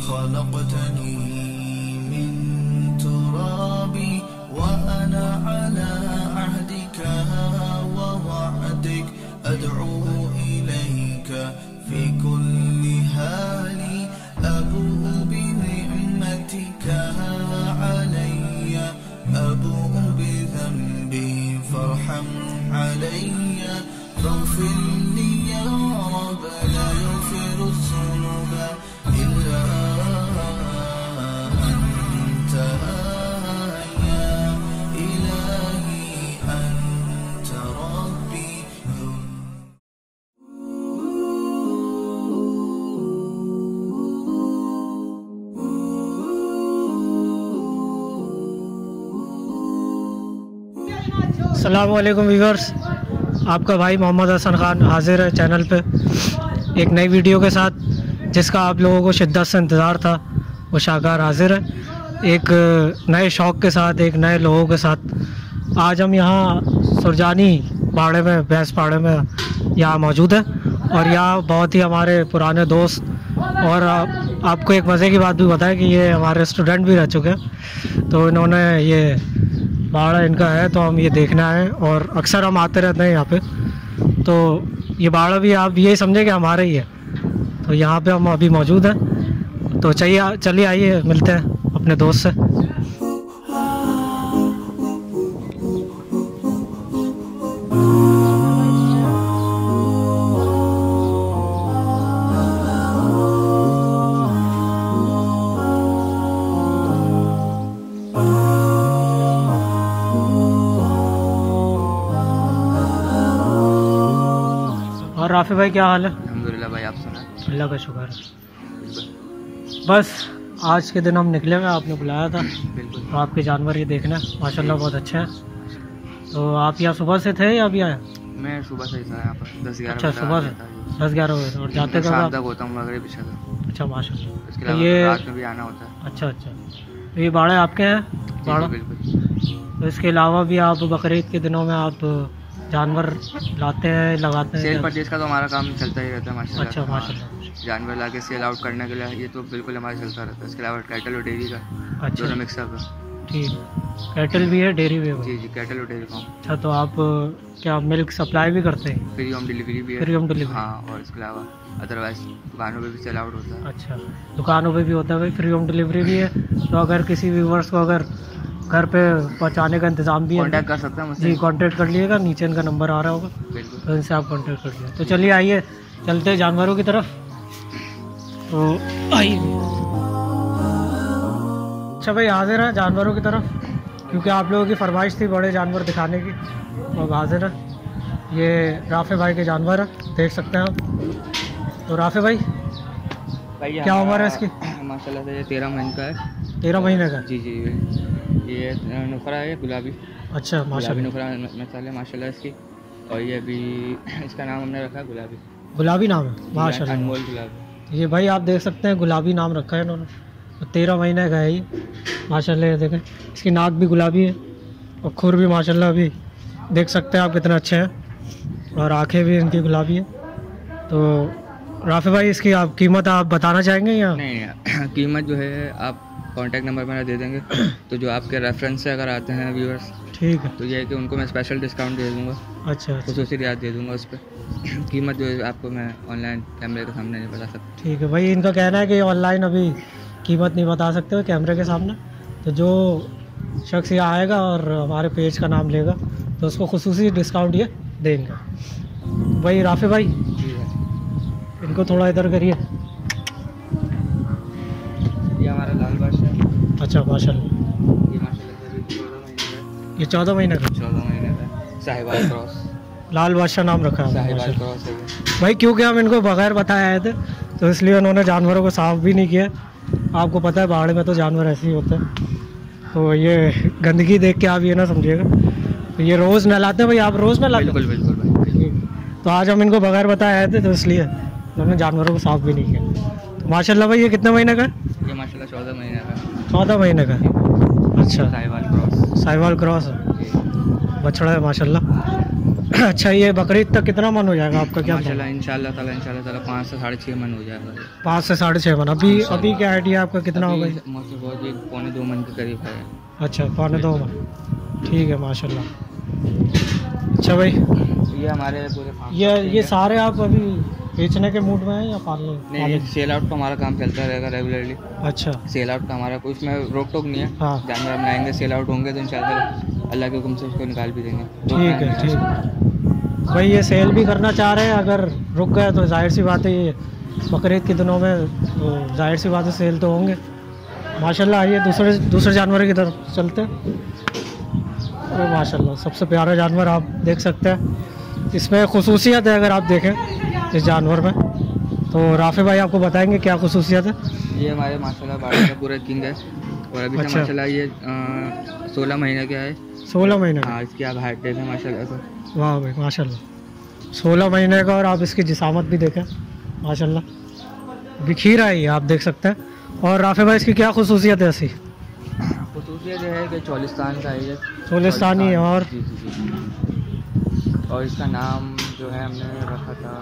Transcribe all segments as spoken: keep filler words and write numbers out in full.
خلقتني من تراب وأنا على عهدك ووعدك أدعو إليك في كل حال أبوء بنعمتك علي أبوء بذنبي فارحم علي فاغفر لي يا رب لا يغفر الذنوب إلا أنت يا إلهي أنت ربي. अस्सलामु अलैकुम व्यूअर्स, आपका भाई मोहम्मद हसन खान हाजिर है चैनल पे एक नई वीडियो के साथ, जिसका आप लोगों को शिद्दत से इंतज़ार था। वो शाहकार हाजिर है एक नए शौक़ के साथ, एक नए लोगों के साथ। आज हम यहाँ सुरजानी बाड़े में, भैंस बाड़े में यहाँ मौजूद है और यहाँ बहुत ही हमारे पुराने दोस्त, और आप, आपको एक मज़े की बात भी बताएं कि ये हमारे स्टूडेंट भी रह चुके हैं। तो इन्होंने ये बाड़ा इनका है, तो हम ये देखना है और अक्सर हम आते रहते हैं यहाँ पे। तो ये बाड़ा भी आप यही समझे कि हमारा ही है। तो यहाँ पे हम अभी मौजूद हैं, तो चलिए चलिए आइए मिलते हैं अपने दोस्त से। और राफी भाई क्या हाल है? अल्हम्दुलिल्लाह भाई, आप सुना? अल्लाह का शुक्र है। बस आज के दिन हम निकले हुए, आपने बुलाया था। बिल्कुल। तो आपके जानवर ये देखना है, माशाल्लाह बहुत अच्छे हैं। तो आप यहाँ सुबह से थे या अभी आए? मैं सुबह से ही था यहाँ पर, दस ग्यारह। अच्छा, सुबह से दस ग्यारह बजे और जाते कब? शाम तक होता हूँ मगरिब इशा तक। अच्छा माशाल्लाह। इसके तो अलावा ये रात में भी आना होता है। अच्छा अच्छा, तो ये बाड़े आपके हैं? बाड़ा बिल्कुल। तो इसके अलावा भी आप बकरीद के दिनों में आप जानवर लाते हैं, लगाते हैं? सेल परचेज का तो हमारा काम चलता ही रहता है माशाल्लाह। अच्छा माशाल्लाह। जानवर ला के सेल आउट करने के लिए ये तो बिल्कुल हमारा चलता रहता है। इसके अलावा कैटल और डेयरी का अच्छा, दोनों मिक्सअप है। ठीक। कैटल भी है, डेयरी भी है? जी जी, कैटल और डेयरी फार्म। अच्छा, तो आप क्या मिल्क सप्लाई भी करते हैं? फ्री होम डिलीवरी भी है। Free home delivery? हाँ, और इसके अलावा अदरवाइज दुकानों पे भी सेल आउट होता है। अच्छा, दुकानों पे भी होता है भाई, फ्री होम डिलीवरी भी है। तो अगर किसी व्यूवर्स को अगर घर पे पहुंचाने का इंतज़ाम भी है, कॉन्टैक्ट कर सकते हैं मुझसे। जी, कांटेक्ट कर लीजिएगा, नीचे इनका नंबर आ रहा होगा, बिल्कुल। तो इनसे आप कांटेक्ट कर लीजिए। तो चलिए आइए चलते हैं जानवरों की तरफ। तो आइए। अच्छा भाई, हाजिर है जानवरों की तरफ, क्योंकि आप लोगों की फरमाइश थी बड़े जानवर दिखाने की, तो अब हाजिर है। ये राफे भाई के जानवर है, देख सकते हैं आप। तो राफे भाई, भाई क्या उम्र है इसकी? माशाल्लाह से ये तेरह महीने का है। तेरह महीने का? जी जी, ये नुखरा है गुलाबी। अच्छा माशाल्लाह, नुखरा नस्ल है माशाल्लाह इसकी। और ये भी इसका नाम हमने रखा है गुलाबी। गुलाबी नाम है माशाल्लाह, अनमोल गुलाबी। ये भाई आप देख सकते हैं गुलाबी नाम रखा है इन्होंने। तो तेरह महीने का है ये माशाल्लाह। ये देखें, इसकी नाक भी गुलाबी है और खुर भी माशाल्लाह अभी देख सकते हैं आप कितने अच्छे हैं, और आंखें भी इनकी गुलाबी है। तो राफी भाई, इसकी आप कीमत आप बताना चाहेंगे या? नहीं, कीमत जो है आप कांटेक्ट नंबर मेरा दे देंगे, तो जो आपके रेफरेंस से अगर आते हैं व्यूअर्स, ठीक है, तो ये है कि उनको मैं स्पेशल डिस्काउंट दे दूँगा। अच्छा, खुसूसी रियायत दे दूँगा उस पर। कीमत जो है आपको मैं ऑनलाइन कैमरे के सामने नहीं बता सकता। ठीक है भाई, इनका कहना है कि ऑनलाइन अभी कीमत नहीं बता सकते हो कैमरे के सामने। तो जो शख्स यहाँ आएगा और हमारे पेज का नाम लेगा तो उसको खुसूसी डिस्काउंट ये देंगे। भाई राफी भाई, इनको थोड़ा इधर करिए। ये हमारा लाल बादशाह है। अच्छा माशाल्लाह, ये माशाल्लाह से अभी चौदह महीने का है। ये चौदह महीने का? चौदह महीने का साहिवाल क्रॉस। लाल बादशाह नाम रखा है साहिवाल क्रॉस है भाई, क्योंकि हम इनको बगैर बताए आए थे, तो इसलिए उन्होंने जानवरों को साफ भी नहीं किया। आपको पता है पहाड़ में तो जानवर ऐसे ही होते हैं, तो ये गंदगी देख के आप ये ना समझिएगा। तो ये रोज़ नहलाते हैं भाई, आप रोज़ नहलाते हैं? बिल्कुल बिल्कुल भाई। तो आज हम इनको बगैर बताए आए थे, तो इसलिए उन्होंने जानवरों को साफ भी नहीं किया। तो माशाल्लाह भाई, ये कितने महीने का है? ये माशाल्लाह चौदह महीने का। चौदह महीने का? अच्छा, साहिवाल क्रॉस। साहिवाल क्रॉस है, बछड़ा है माशाल्लाह। अच्छा, ये बकरीद तक कितना मन हो जाएगा आपका? क्या माशाल्लाह इंशाल्लाह ताला इंशाल्लाह ताला पाँच से साढ़े छः मन हो जाएगा। पाँच से साढ़े छः मन। अभी अभी क्या आइडिया आपका कितना होगा? मौसम बहुत ये पौने दो मन के करीब है। अच्छा, पौने दो मन, ठीक है माशाल्लाह। अच्छा भाई, ये हमारे पूरे ये ये सारे आप अभी बेचने के मूड में हैं या पालने? नहीं, सेल आउट का हमारा काम चलता रहेगा रेगुलरली। अच्छा, सेल आउट का हमारा कोई इसमें रोक टोक नहीं है। हाँ, जानवर हम लाएंगे, सेल आउट होंगे तो इंशाल्लाह अल्लाह के हुक्म से उसको निकाल भी देंगे। ठीक है ठीक है भाई। ये सेल भी करना चाह रहे हैं, अगर रुक गए तो जाहिर सी बात है ये बकरीद के दिनों में तो जाहिर सी बात है सेल तो होंगे माशाल्लाह। आइए दूसरे दूसरे जानवर की तरफ चलते हैं। अरे माशाल्लाह, सबसे प्यारा जानवर आप देख सकते हैं। इसमें खुसूसियत है, अगर आप देखें इस जानवर में तो राफे भाई आपको बताएंगे क्या खुसूसियत है। ये हमारे माशाल्लाह बाड़ी का पूरा किंग है और अभी अच्छा। माशाल्लाह ये सोलह महीने का है। सोलह महीने का? हाँ, इसकी आप हाइट देखें माशाल्लाह से। वाह भाई माशाल्लाह, सोलह महीने का। और आप इसकी जिसामत भी देखें माशाल्लाह, बिखीर आई है, आप देख सकते हैं। और राफे भाई इसकी क्या खुसूसियत है? ऐसी खुसूसियत ये है कि चोलिस्तान का है ये। चोलिस्तानी है। और जी जी जी। और इसका नाम जो है हमने रखा था,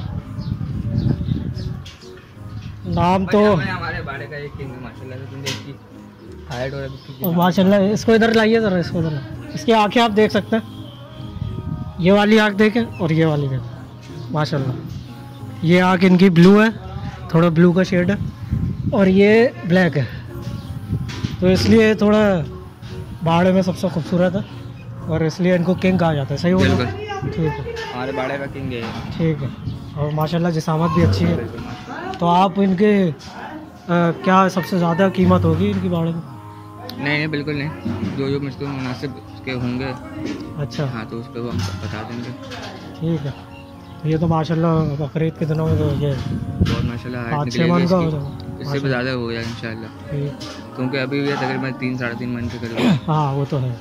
नाम तो हमारे बाड़े का एक किंग है माशाल्लाह से। तुम इसकी हाइट और अभी माशाल्लाह। इसको इधर लाइए ज़रा, इसको इधर लाइए। इसकी आंखें आप देख सकते हैं, ये वाली आंख देखें और ये वाली देखें माशाल्लाह। ये आंख इनकी ब्लू है, थोड़ा ब्लू का शेड है, और ये ब्लैक है, तो इसलिए थोड़ा बाड़े में सबसे खूबसूरत है और इसलिए इनको किंग कहा जाता है। सही हो गया? ठीक है, हमारे बाड़े का किंग है। ठीक है। और माशाल्लाह जिसामत भी अच्छी है। तो आप इनके आ, क्या सबसे ज़्यादा कीमत होगी इनकी बाड़े में? नहीं नहीं बिल्कुल नहीं, जो जो मुझको मुनासिब के होंगे। अच्छा, हाँ, तो उस पर वो हम बता देंगे। ठीक है। ये तो माशाल्लाह बकरीद के दिनों में तो ये बहुत माशाल्लाह पाँच छः मन का हो जाएगा, इससे भी ज़्यादा हो गया इंशाल्लाह, क्योंकि अभी भी तकरीबन तीन साढ़े तीन मन के करीब। हाँ वो तो है।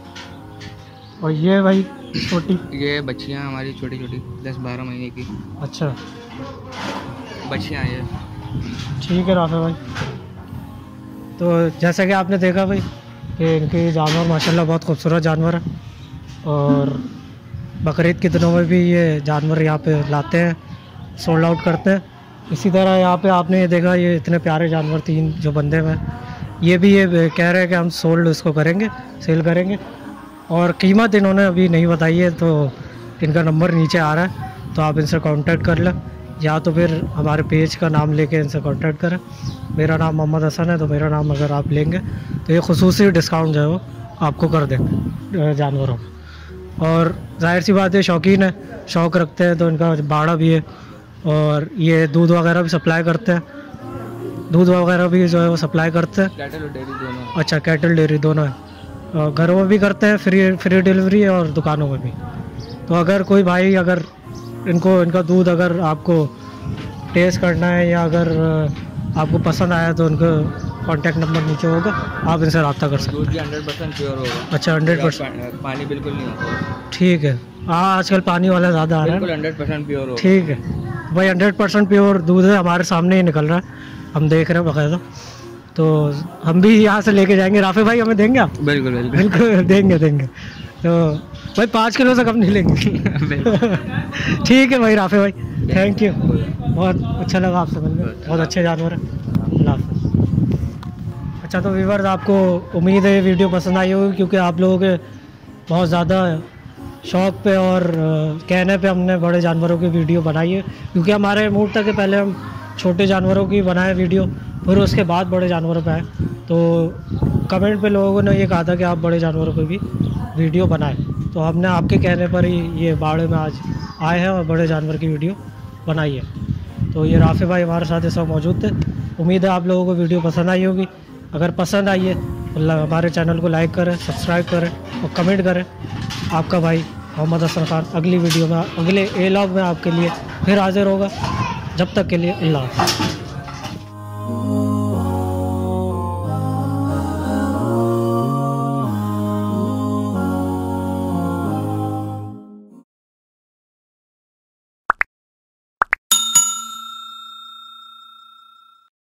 और ये भाई छोटी, ये बच्चियाँ हमारी छोटी छोटी दस बारह महीने की। अच्छा, बच्चियाँ ये। ठीक है राफे भाई। तो जैसा कि आपने देखा भाई कि इनके जानवर माशाल्लाह बहुत खूबसूरत जानवर है और बकरीद के दिनों में भी ये जानवर यहाँ पे लाते हैं, सोल्ड आउट करते हैं। इसी तरह यहाँ पे आपने ये देखा, ये इतने प्यारे जानवर तीन जो बंदे में, ये भी ये कह रहे हैं कि हम सोल्ड इसको करेंगे, सेल करेंगे। और कीमत इन्होंने अभी नहीं बताई है, तो इनका नंबर नीचे आ रहा है, तो आप इनसे कांटेक्ट कर लें या तो फिर हमारे पेज का नाम लेके इनसे कांटेक्ट करें। मेरा नाम मोहम्मद हसन है, तो मेरा नाम अगर आप लेंगे तो ये खुसूसी डिस्काउंट जो है वो आपको कर देंगे जानवरों में। और जाहिर सी बात है शौकीन है, शौक़ रखते हैं, तो इनका बाड़ा भी है और ये दूध वगैरह भी सप्लाई करते हैं, दूध वगैरह भी जो है वो सप्लाई करते हैं। कैटल और डेयरी दोनों। अच्छा, कैटल डेयरी दोनों है, घरों में भी करते हैं, फ्री फ्री डिलीवरी है और दुकानों में भी। तो अगर कोई भाई अगर इनको इनका दूध अगर आपको टेस्ट करना है या अगर आपको पसंद आया तो उनका कॉन्टैक्ट नंबर नीचे होगा, आप इनसे रब्ता कर सकते हैं। दूध भी हंड्रेड परसेंट प्योर होगा। अच्छा, हंड्रेड परसेंट पानी बिल्कुल नहीं होगा। ठीक है। हाँ, आजकल पानी वाला ज़्यादा आ रहा है। बिल्कुल हंड्रेड परसेंट प्योर होगा। ठीक है भाई, हंड्रेड परसेंट प्योर दूध है, हमारे सामने ही निकल रहा है, हम देख रहे हैं बकायदा। तो हम भी यहाँ से लेके जाएंगे। राफे भाई हमें देंगे आप? बिल्कुल बिल्कुल बिल्कुल देंगे देंगे। तो भाई पाँच किलो से कम नहीं लेंगे। ठीक है भाई राफे भाई, थैंक यू, बहुत अच्छा लगा आपसे मिलकर, बहुत अच्छे जानवर हैं। अल्लाह हाफ़िज़। अच्छा, तो व्यूअर्स आपको उम्मीद है ये वीडियो पसंद आई होगी, क्योंकि आप लोगों के बहुत ज़्यादा शौक़ पे और कहने पे हमने बड़े जानवरों की वीडियो बनाई है, क्योंकि हमारे मूड था कि पहले हम छोटे जानवरों की बनाए वीडियो, फिर उसके बाद बड़े जानवरों पे आए। तो कमेंट पे लोगों ने ये कहा था कि आप बड़े जानवरों की भी वीडियो बनाएं, तो हमने आपके कहने पर ही ये बाड़े में आज आए हैं और बड़े जानवर की वीडियो बनाई है। तो ये राफे भाई हमारे साथ इस वक्त मौजूद थे। उम्मीद है आप लोगों को वीडियो पसंद आई होगी। अगर पसंद आई है तो हमारे चैनल को लाइक करें, सब्सक्राइब करें और कमेंट करें। आपका भाई मोहम्मद हसन खान अगली वीडियो में, अगले ए लॉग में आपके लिए फिर हाजिर होगा। जब तक के लिए अल्लाह हाफ़िज़।